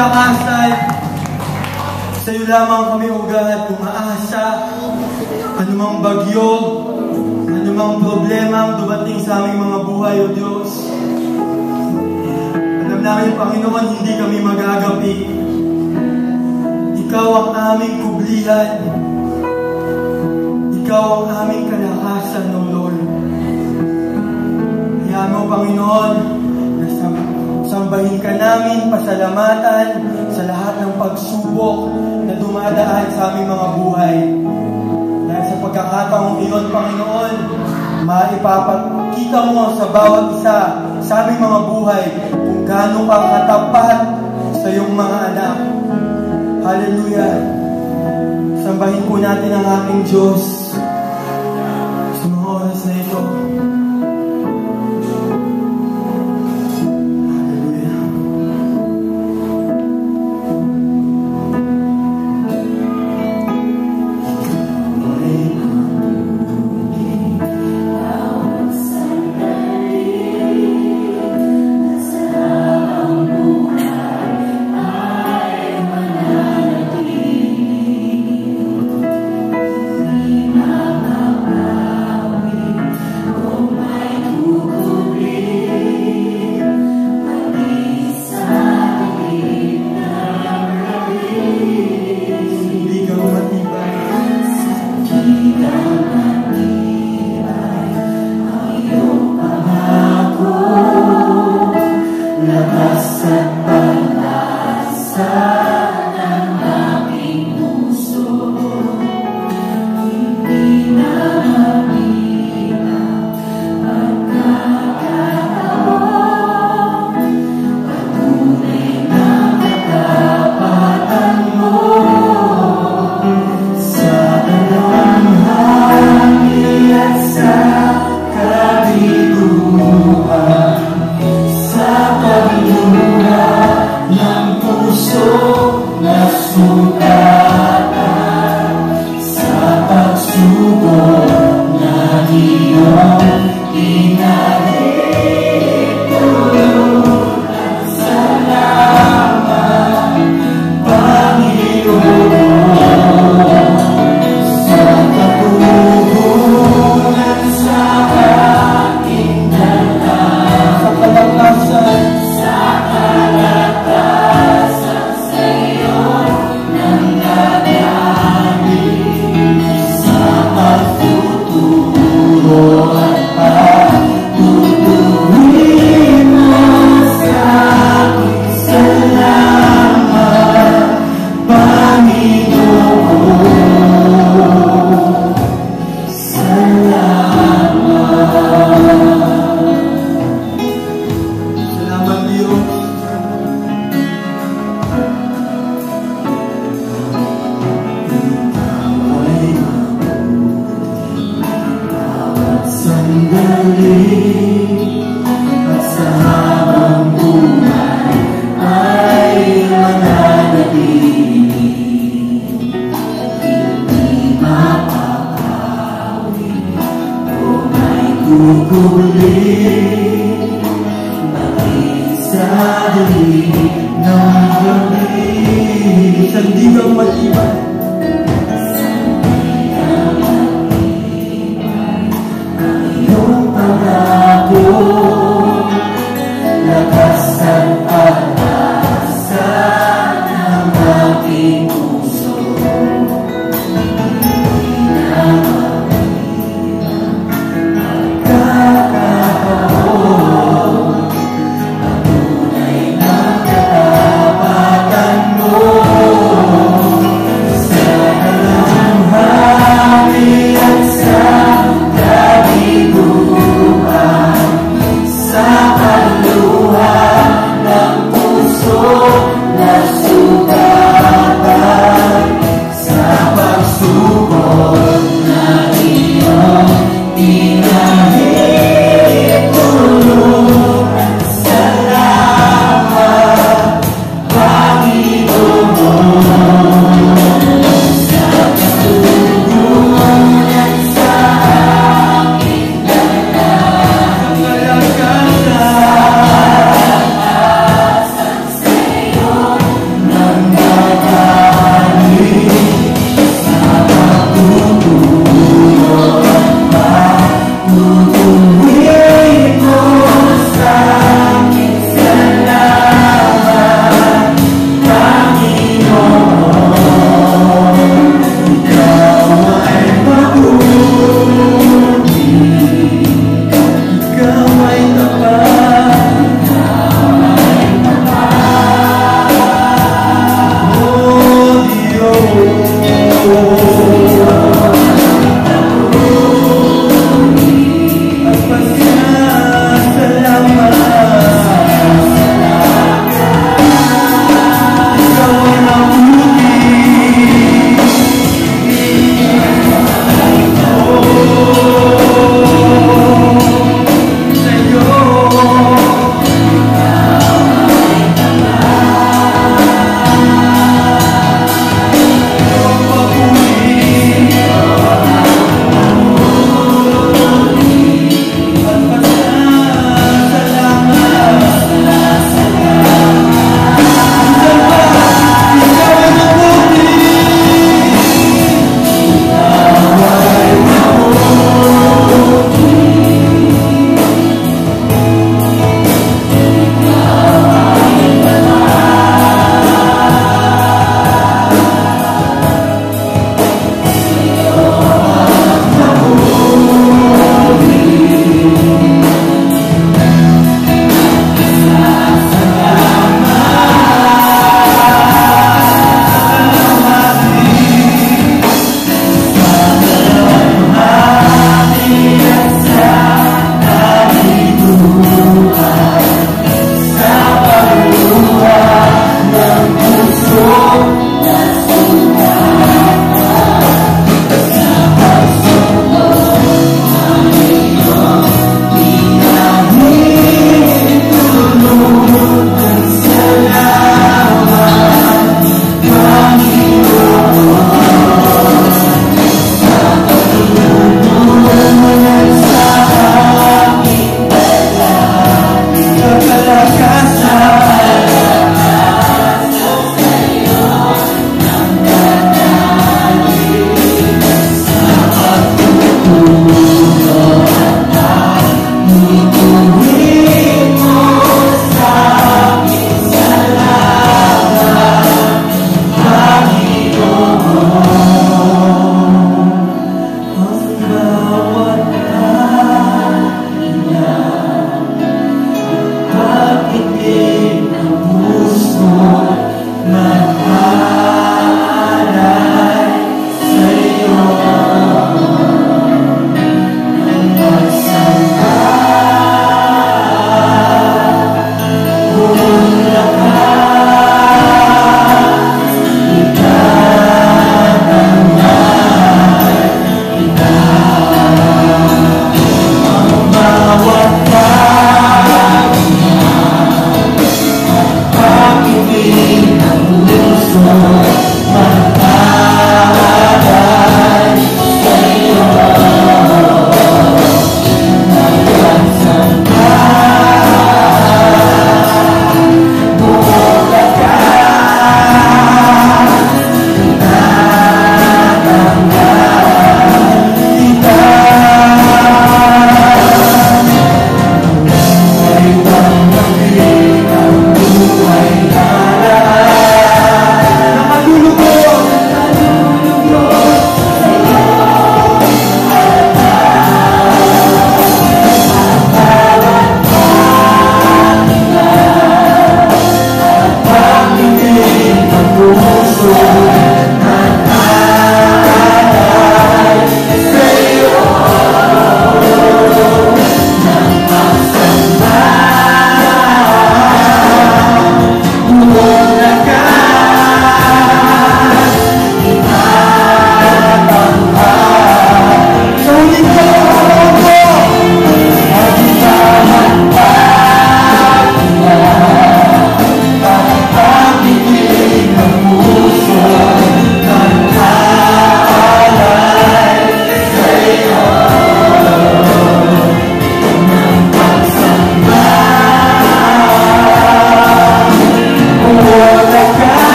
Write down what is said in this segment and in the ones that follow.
kalakasan. Sa iyo lamang kami, O God, umaasa. Anumang bagyo, anumang problema ang dumating sa aming mga buhay, O Diyos. Alam namin, Panginoon, hindi kami magagapi. Ikaw ang aming kublihan. Ikaw ang aming kalakasan, O Lord. Kaya mo, Panginoon, sambahin ka namin, pasalamatan sa lahat ng pagsubok na dumadaan sa aming mga buhay. Dahil sa pagkakataong iyon, Panginoon, maipapakita mo sa bawat isa sa aming mga buhay kung gaano ka katapat sa iyong mga anak. Hallelujah! Sambahin po natin ang ating Diyos sa mga oras na ito.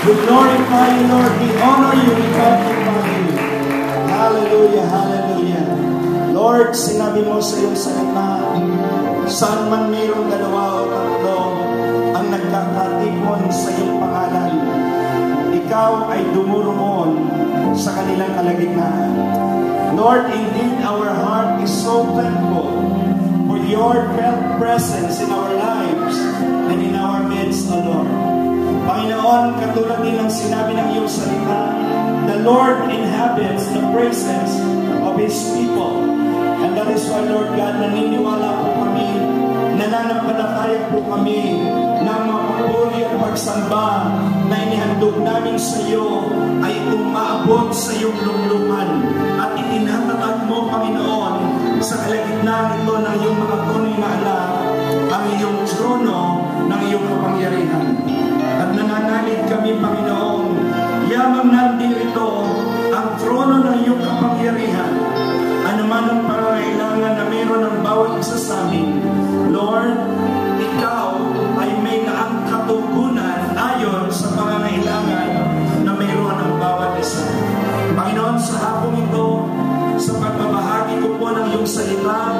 We glorify you, Lord. We honor you. We magnify you. Hallelujah, hallelujah. Lord, sinabi mo sa iyong salita, saan man mayroong dalawa o tatlo ang nagkakatikon sa iyong pangalan, ikaw ay dumurumon sa kanilang kalagitnaan. Lord, indeed, our heart is so thankful for your presence in our lives and in our midst, O Lord. Panginoon, katulad din ang sinabi ng iyong salita, the Lord inhabits the presence of His people. And that is why, Lord God, naniniwala po kami, nananampalataya po kami ng mga papuri at pagsamba na inihandog namin sa iyo ay umaabot sa iyong lungluman at itinatatag mo, Panginoon, sa kalagitnaan ito ng iyong mga tunay na anak, ang iyong trono ng iyong kapangyarihan. At nananalig kami, Panginoon, yamang nandirito ang trono ng iyong kapangyarihan. Ano man ang pangangailangan na meron ng bawat isa sa amin, Lord, ikaw ay may naang katugunan ayon sa pangangailangan na meron ng bawat isa. Panginoon, sa hapong ito, sa pagbabahagi ko po ng iyong salita,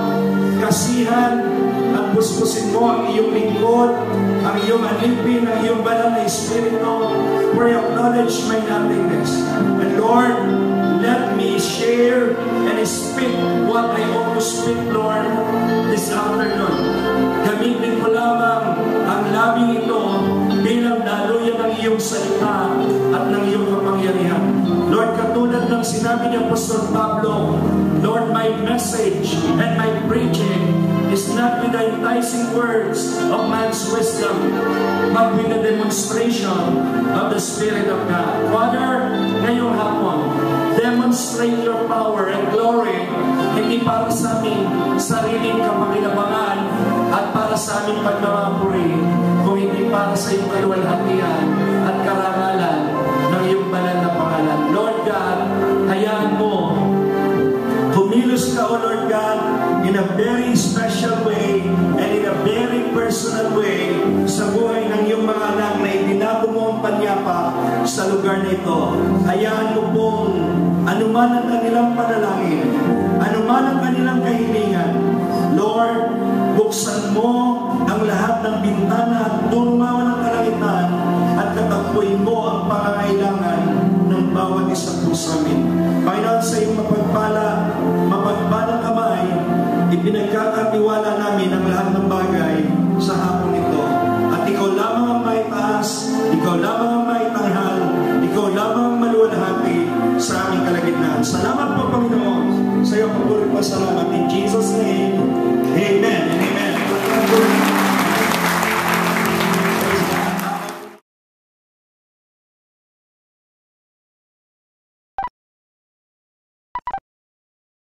kasihan at puspusin mo ang iyong lingkod, ang iyong alipin, ang iyong banal na Espiritu, where I acknowledge my nothingness. And Lord, let me share and speak what I ought to speak, Lord, this afternoon. Gamitin ko lamang ang labing ito bilang daluyan ng iyong salita at ng iyong kapangyarihan. Lord, katulad ng sinabi ni Apostol Pablo, Lord, my message and my preaching is not with the enticing words of man's wisdom, but with the demonstration of the Spirit of God. Father, ngayong hapon, demonstrate your power and glory, hindi para sa aming sariling kapakinabangan at para sa aming pagmamapuri, kung hindi para sa iyong kaluwalhatian at karangalan ng iyong banal na pangalan. Lord God, hayaan mo, kumilos ka, O Lord God, in a very special way and in a very personal way sa buhay ng iyong mga anak na ibinago mo ang panyapa sa lugar na ito. Hayaan mo pong anuman ang kanilang panalangin, anuman ang kanilang kahilingan, Lord, buksan mo ang lahat ng bintana at turumawan ng kalangitan at katagpuin mo ang pangangailangan ng bawat isa po sa amin. Panginoon, sa iyong mapagpalang kamay, ipinagkakatiwala namin ang lahat ng bagay sa hapon ito. At ikaw lamang ang maitaas, ikaw lamang ang maitanghal, ikaw lamang ang maluwalhati sa aming kalagitnaan. Salamat po, Panginoon, sa iyong pagpuri pa salamat. In Jesus' name, Amen.